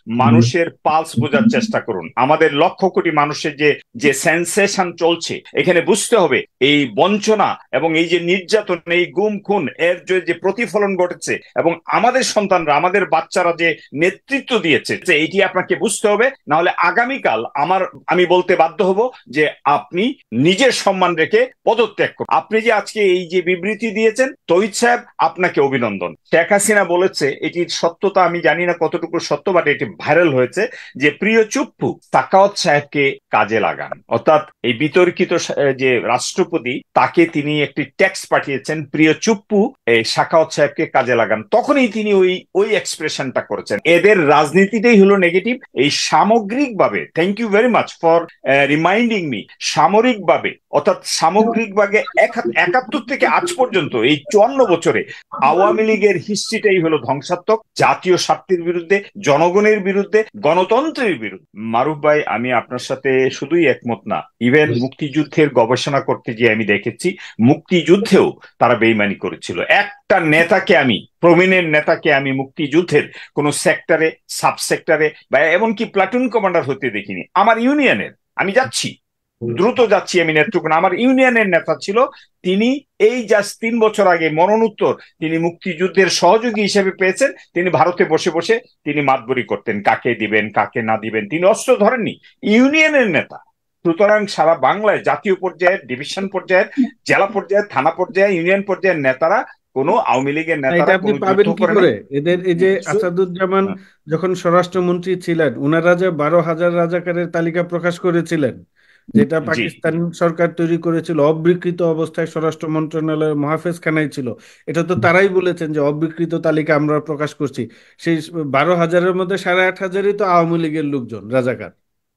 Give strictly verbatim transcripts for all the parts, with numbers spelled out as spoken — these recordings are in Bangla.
মানুষের পালস বোঝার চেষ্টা করুন। আমাদের লক্ষ কোটি মানুষের যে যে সেন্সেশন চলছে, এখানে বুঝতে হবে এই বঞ্চনা এবং এই যে নির্যাতন, এই গুম খুন, এর যে প্রতিফলন ঘটেছে এবং আমাদের সন্তানরা, আমাদের বাচ্চারা যে নেতৃত্ব দিয়েছে, এইটি আপনাকে বুঝতে হবে। না হলে আগামীকাল আমার আমি বলতে বাধ্য হব যে আপনি নিজের সম্মান রেখে পদত্যাগ করুন। আপনি যে আজকে এই যে বিবৃতি দিয়েছেন, তৌহিদ সাহেব, আপনাকে অভিনন্দন। শেখ হাসিনা বলেছে, এটির সত্যতা আমি জানি না কতটুকু সত্য, বাট এটি ভাইরাল হয়েছে, যে প্রিয় চুপ্পু, সাখাওয়াত সাহেবকে কাজে লাগান। অর্থাৎ এই বিতর্কিত যে রাষ্ট্রপতি, তাকে তিনি একটি টেক্সট পাঠিয়েছেন, প্রিয় চুপ্পু, এই সাখাওয়াত সাহেবকে কাজে লাগান। তখনই তিনি ওই ওই এক্সপ্রেশনটা করেছেন। এদের রাজনীতিটাই হলো নেগেটিভ। এই সামগ্রিকভাবে, thank you very much for reminding me, সামরিকভাবে অর্থাৎ সামগ্রিকভাবে একাত্তর থেকে আজ পর্যন্ত এই চুয়ান্ন বছরে আওয়ামী লীগের হিস্ট্রিটাই হলো ধ্বংসাত্মক, জাতীয় স্বার্থের বিরুদ্ধে, জনগণের বিরুদ্ধে, গণতন্ত্রের বিরুদ্ধে। মারুফ ভাই, আমি আপনার সাথে শুধুই একমত না, ইভেন মুক্তিযুদ্ধের গবেষণা করতে গিয়ে আমি দেখেছি মুক্তিযুদ্ধেও তারা বেইমানি করেছিল। একটা নেতাকে আমি, প্রমিনেন্ট নেতাকে আমি মুক্তিযুদ্ধের কোন সেক্টরে, সাবসেক্টরে বা এমনকি প্লাটুন কমান্ডার হতে দেখিনি। আমার ইউনিয়নের, আমি যাচ্ছি, দ্রুত যাচ্ছি, আমি নেতৃত্ব, আমার ইউনিয়নের নেতা ছিল, তিনি এই জাস্ট তিন বছর আগে মরণোত্তর তিনি মুক্তিযুদ্ধের সহযোগী হিসেবে পেয়েছেন। তিনি ভারতে বসে বসে তিনি মাতবরি করতেন, কাকে দিবেন কাকে না দিবেন, তিনি অস্ত্র ধরেননি, ইউনিয়নের নেতা। সুতরাং সারা বাংলায় জাতীয় পর্যায়ের, ডিভিশন পর্যায়ের, জেলা পর্যায়ের, থানা পর্যায়ে, ইউনিয়ন পর্যায়ের নেতারা, কোন আওয়ামী লীগের নেতারা আপনি পাবেন কি করে? এদের এই যে আসাদুজ্জামান যখন স্বরাষ্ট্রমন্ত্রী ছিলেন, উনারা যে বারো হাজার রাজাকারের তালিকা প্রকাশ করেছিলেন, যেটা পাকিস্তান সরকার তৈরি করেছিল, অবিকৃত অবস্থায় স্বরাষ্ট্র মন্ত্রণালয়ের মহাফেজ খানায় ছিল, এটা তো তারাই বলেছেন যে অবিকৃত তালিকা আমরা প্রকাশ করছি। সেই বারো হাজারের মধ্যে সাড়ে আট হাজারই তো আওয়ামী লীগের লোকজন, রাজাকার।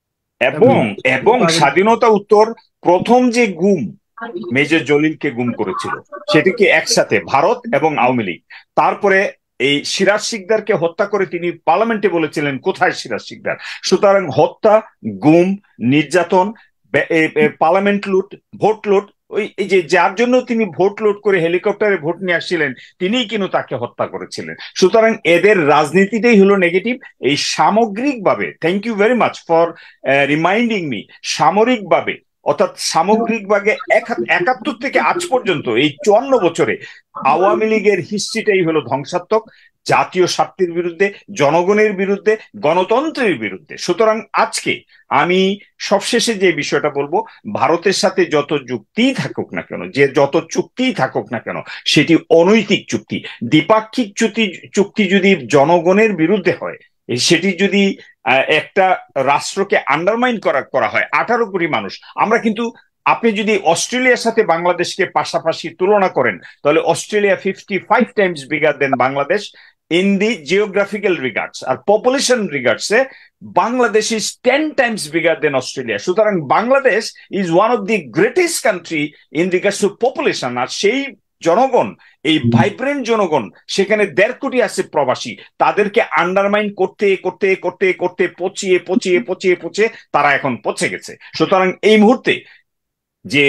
এবং এবং স্বাধীনতা উত্তর প্রথম যে গুম, মেজর জলিলকে গুম করেছিল, সেটিকে একসাথে ভারত এবং আওয়ামী লীগ। তারপরে এই সিরাজ শিকদারকে হত্যা করে তিনি পার্লামেন্টে বলেছিলেন, কোথায় সিরাজ শিকদার? সুতরাং হত্যা, গুম, নির্যাতন, পার্লামেন্ট লুট, ভোট লুট, ওই এই যে যার জন্য তিনি ভোট লুট করে হেলিকপ্টারে ভোট নিয়ে আসছিলেন, তিনিই কিন্তু তাকে হত্যা করেছিলেন। সুতরাং এদের রাজনীতিটাই হলো নেগেটিভ। এই সামগ্রিকভাবে, thank you very much for reminding me, সামরিকভাবে অর্থাৎ সামগ্রিকভাবে একাত্তর থেকে আজ পর্যন্ত এই চুয়ান্ন বছরে আওয়ামী লীগের হিস্ট্রিটাই হলো ধ্বংসাত্মক, জাতীয় স্বার্থের বিরুদ্ধে, জনগণের বিরুদ্ধে, গণতন্ত্রের বিরুদ্ধে। সুতরাং আজকে আমি সবশেষে যে বিষয়টা বলবো, ভারতের সাথে যত যুক্তিই থাকুক না কেন, যে যত চুক্তিই থাকুক না কেন, সেটি অনৈতিক চুক্তি। দ্বিপাক্ষিক চুক্তি চুক্তি যদি জনগণের বিরুদ্ধে হয়, সেটি যদি একটা রাষ্ট্রকে আন্ডারমাইন করা করা হয়, আঠারো কোটি মানুষ, আমরা কিন্তু, আপনি যদি অস্ট্রেলিয়ার সাথে বাংলাদেশকে পাশাপাশি তুলনা করেন, তাহলে Australia fifty five times bigger than Bangladesh in the geographical regards, আর পপুলেশন রিগার্ডসে Bangladesh is ten times bigger than Australia. সুতরাং Bangladesh is one of the greatest country in regards to population. আর সেই জনগণ, এই ভাইব্রেন্ট জনগণ, সেখানে দেড় কোটি আছে প্রবাসী, তাদেরকে আন্ডারমাইন করতে করতে করতে করতে পচিয়ে পচিয়ে পচিয়ে পচিয়ে তারা এখন পচে গেছে। সুতরাং এই মুহূর্তে যে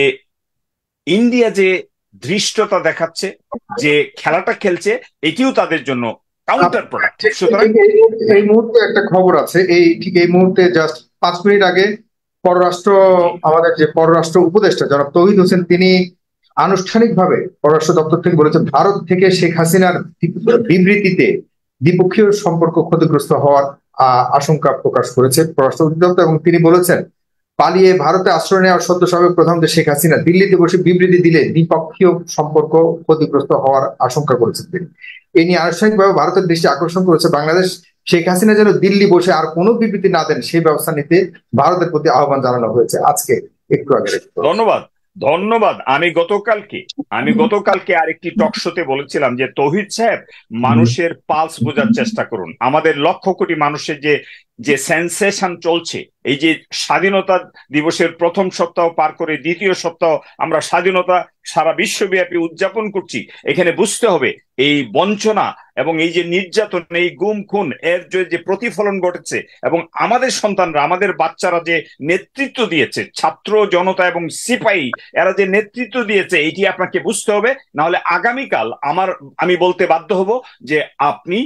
ইন্ডিয়া যে ধৃষ্টতা দেখাচ্ছে, যে খেলাটা খেলছে, এটিও তাদের জন্য কাউন্টার প্রোডাক্টিভ। সুতরাং এই মুহূর্তে একটা খবর আছে, এই ঠিক এই মুহূর্তে জাস্ট পাঁচ মিনিট আগে পররাষ্ট্র, আমাদের যে পররাষ্ট্র উপদেষ্টা জনাব তৌহিদ হোসেন, তিনি আনুষ্ঠানিকভাবে পররাষ্ট্র দপ্তর থেকে বলেছেন, ভারত থেকে শেখ হাসিনার বিবৃতিতে দ্বিপক্ষীয় সম্পর্ক ক্ষতিগ্রস্ত হওয়ার আশঙ্কা প্রকাশ করেছে পররাষ্ট্র অধিদপ্তর। এবং তিনি বলেছেন, পালিয়ে ভারতে আশ্রয় নেওয়ার সদ্য সাবেক প্রধানমন্ত্রী শেখ হাসিনা দিল্লিতে বসে বিবৃতি দিলে দ্বিপক্ষীয় সম্পর্ক ক্ষতিগ্রস্ত হওয়ার আশঙ্কা করেছেন তিনি। এই নিয়ে আনুষ্ঠানিকভাবে ভারতের দৃষ্টি আকর্ষণ করেছে বাংলাদেশ। শেখ হাসিনা যেন দিল্লি বসে আর কোনো বিবৃতি না দেন, সেই ব্যবস্থা নিতে ভারতের প্রতি আহ্বান জানানো হয়েছে আজকে একটু আগে। ধন্যবাদ ধন্যবাদ আমি গতকালকে আমি গতকালকে আরেকটি টক শোতে বলেছিলাম যে তৌহিদ সাহেব, মানুষের পালস বোঝার চেষ্টা করুন। আমাদের লক্ষ কোটি মানুষের যে যে সেন্সেশন চলছে, এই যে স্বাধীনতা দিবসের প্রথম সপ্তাহ পার করে দ্বিতীয় সপ্তাহ আমরা স্বাধীনতা সারা বিশ্বব্যাপী উদযাপন করছি, এখানে বুঝতে হবে এই বঞ্চনা এবং এই যে নির্যাতন, এই গুম খুন, এর যে প্রতিফলন ঘটেছে এবং আমাদের সন্তানরা, আমাদের বাচ্চারা যে নেতৃত্ব দিয়েছে, ছাত্র জনতা এবং সিপাহী, এরা যে নেতৃত্ব দিয়েছে, এটি আপনাকে বুঝতে হবে। না হলে আগামীকাল আমার আমি বলতে বাধ্য হব যে আপনি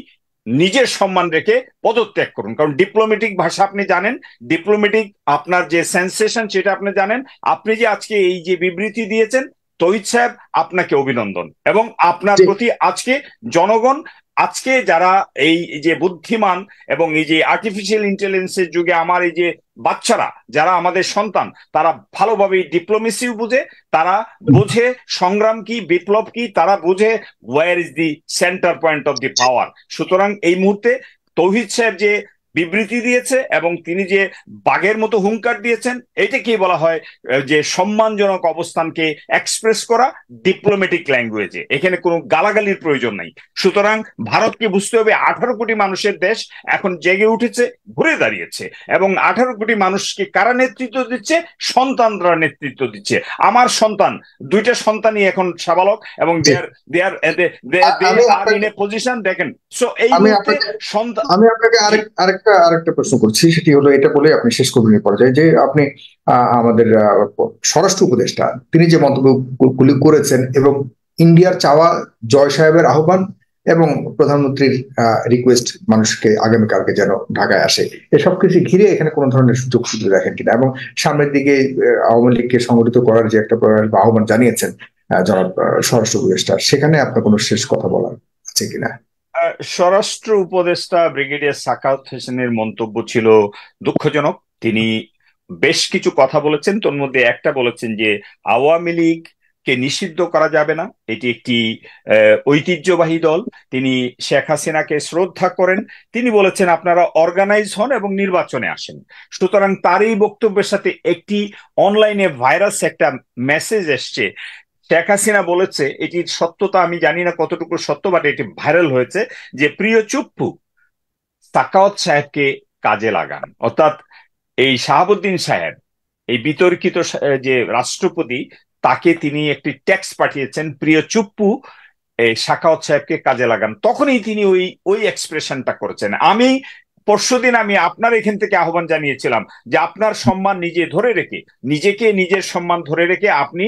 নিজের সম্মান রেখে পদত্যাগ করুন। কারণ ডিপ্লোম্যাটিক ভাষা আপনি জানেন, ডিপ্লোম্যাটিক আপনার যে সেন্সেশন সেটা আপনি জানেন। আপনি যে আজকে এই যে বিবৃতি দিয়েছেন, তৌহিদ সাহেব আপনাকে অভিনন্দন, এবং আপনার প্রতি আজকে জনগণ, আজকে যারা এই যে বুদ্ধিমান এবং এই যে আর্টিফিশিয়াল ইন্টেলিজেন্সের যুগে আমার এই যে বাচ্চারা যারা আমাদের সন্তান, তারা ভালোভাবে ডিপ্লোমেসিও বুঝে, তারা বুঝে সংগ্রাম কি, বিপ্লব কি, তারা বুঝে war is the centre point of the power. সুতরাং এই মুহূর্তে তৌহিদ সাহেব যে বিবৃতি দিয়েছে এবং তিনি যে বাঘের মতো হুঙ্কার দিয়েছেন, এটাকেই বলা হয় যে সম্মানজনক অবস্থানকে এক্সপ্রেস করা ডিপ্লোম্যাটিক ল্যাঙ্গুয়েজে। এখানে কোনো গালাগালির প্রয়োজন নাই। সুতরাং ভারতকে বুঝতে হবে আঠারো কোটি মানুষের দেশ এখন জেগে উঠেছে, ঘুরে দাঁড়িয়েছে, এবং আঠারো কোটি মানুষকে কারা নেতৃত্ব দিচ্ছে? সন্তানরা নেতৃত্ব দিচ্ছে। আমার সন্তান, দুইটা সন্তানই এখন সাবালক, এবং they are they are they are in a position. দেখেন, সো এই মুহূর্তে সন্তান, আমি আপনাকে আরেক আরেক আরেকটা প্রশ্ন করছি, সেটি হলো এটা বলে আপনি শেষ করবেন পর্যায়ে, যে আপনি আমাদের স্বরাষ্ট্র উপদেষ্টা তিনি যে মন্তব্যগুলি করেছেন এবং ইন্ডিয়ার চাওয়া জয় সাহেবের আহ্বান এবং প্রধানমন্ত্রীর রিকোয়েস্ট মানুষকে আগামীকালকে যেন ঢাকায় আসে, এসব কিছু ঘিরে এখানে কোন ধরনের সুযোগ সুবিধা দেখেন কিনা, এবং সামনের দিকে আওয়ামী লীগকে সংগঠিত করার যে একটা প্রয়াস বা আহ্বান জানিয়েছেন জনাব স্বরাষ্ট্র উপদেষ্টা, সেখানে আপনার কোনো শেষ কথা বলার আছে কিনা? স্বরাষ্ট্র উপদেষ্টা ব্রিগেডিয়ার সাখাওয়াত হোসেনের মন্তব্য ছিল দুঃখজনক। তিনি বেশ কিছু কথা বলেছেন, তোর মধ্যে একটা বলেছেন যে আওয়ামী লীগ কে নিষিদ্ধ করা যাবে না, এটি একটি ঐতিহ্যবাহী দল। তিনি শেখ হাসিনাকে শ্রদ্ধা করেন। তিনি বলেছেন আপনারা অর্গানাইজ হন এবং নির্বাচনে আসেন। সুতরাং তার এই বক্তব্যের সাথে একটি অনলাইনে ভাইরাস একটা মেসেজ এসছে। শেখ হাসিনা বলেছে, এটির সত্যতা আমি জানি না কতটুকু সত্য, বাট এটি ভাইরাল হয়েছে, যে প্রিয় চুপ্পু, সাখাওয়াত সাহেবকে কাজে লাগান। অর্থাৎ এই শাহাবুদ্দিন সাহেব, এই বিতর্কিত যে রাষ্ট্রপতি, তাকে তিনি একটি টেক্সট পাঠিয়েছেন, প্রিয় চুপ্পু, এই সাখাওয়াত সাহেবকে কাজে লাগান। তখনই তিনি ওই ওই এক্সপ্রেশনটা করেছেন। আমি পরশুদিন আমি আপনার এখান থেকে আহ্বান জানিয়েছিলাম যে আপনার সম্মান নিজে ধরে রেখে, নিজেকে নিজের সম্মান ধরে রেখে আপনি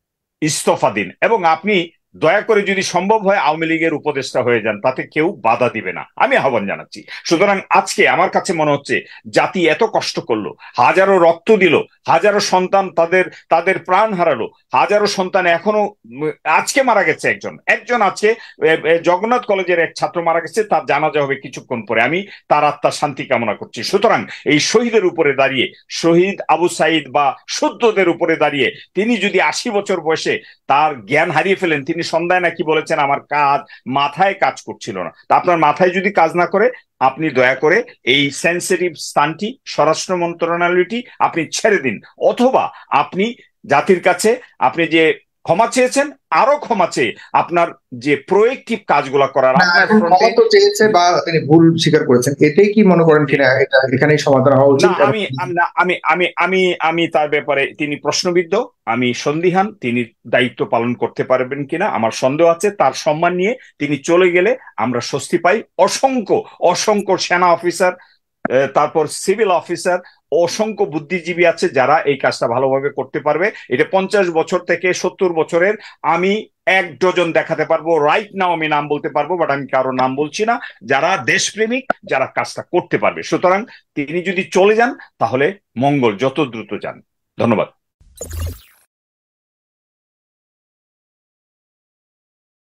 ইস্তফা দিন, এবং আপনি দয়া করে যদি সম্ভব হয় আওয়ামী লীগের উপদেষ্টা হয়ে যান, তাতে কেউ বাধা দিবে না, আমি আহ্বান জানাচ্ছি। সুতরাং আজকে আমার কাছে মনে হচ্ছে জাতি এত কষ্ট করলো, হাজারো রক্ত দিল, হাজারো সন্তান তাদের তাদের প্রাণ হারালো, হাজারো সন্তান এখনো, আজকে মারা গেছে একজন একজন আছে জগন্নাথ কলেজের এক ছাত্র মারা গেছে, তার জানাজা হবে কিছুক্ষণ পরে। আমি তার আত্মার শান্তি কামনা করছি। সুতরাং এই শহীদের উপরে দাঁড়িয়ে, শহীদ আবু সাইদ বা সদ্যদের উপরে দাঁড়িয়ে, তিনি যদি আশি বছর বয়সে তার জ্ঞান হারিয়ে ফেলেন, তিনি সন্ধ্যায় নাকি বলেছেন আমার কাজ মাথায় কাজ করছিল না। তা আপনার মাথায় যদি কাজ না করে, আপনি দয়া করে এই সেন্সিটিভ স্থানটি, স্বরাষ্ট্র মন্ত্রণালয়টি আপনি ছেড়ে দিন, অথবা আপনি জাতির কাছে আপনি যে ক্ষমা চেয়েছেন, আরো ক্ষমা চেয়ে আপনার যে প্রোয়েক্টিভ কাজগুলো করার, ক্ষমা তো চেয়েছে বা তিনি ভুল স্বীকার করেছেন, এটাই কি মনে করেন কিনা এটা এখানেই সমাধান হওয়া উচিত? আমি আমি আমি আমি আমি তার ব্যাপারে তিনি প্রশ্নবিদ্ধ, আমি সন্দিহান তিনি দায়িত্ব পালন করতে পারবেন কিনা আমার সন্দেহ আছে। তার সম্মান নিয়ে তিনি চলে গেলে আমরা স্বস্তি পাই। অসংখ্য অসংখ্য সেনা অফিসার, তারপর সিভিল অফিসার, অসংখ্য বুদ্ধিজীবী আছে যারা এই কাজটা ভালোভাবে করতে পারবে। এটা পঞ্চাশ বছর থেকে সত্তর বছরের আমি এক ডজন দেখাতে পারবো, রাইট নাও আমি নাম বলতে পারবো, বাট আমি কারো নাম বলছি না, যারা দেশপ্রেমিক, যারা কাজটা করতে পারবে। সুতরাং তিনি যদি চলে যান তাহলে মঙ্গল, যত দ্রুত যান। ধন্যবাদ।